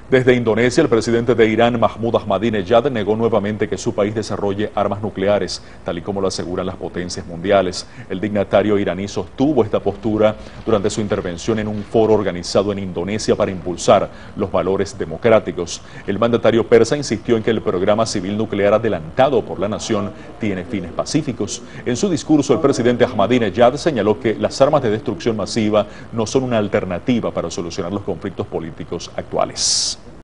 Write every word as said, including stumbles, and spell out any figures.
Desde Indonesia, el presidente de Irán, Mahmoud Ahmadinejad, negó nuevamente que su país desarrolle armas nucleares, tal y como lo aseguran las potencias mundiales. El dignatario iraní sostuvo esta postura durante su intervención en un foro organizado en Indonesia para impulsar los valores democráticos. El mandatario persa insistió en que el programa civil nuclear adelantado por la nación tiene fines pacíficos. En su discurso, el presidente Ahmadinejad señaló que las armas de destrucción masiva no son una alternativa para solucionar los conflictos políticos actuales.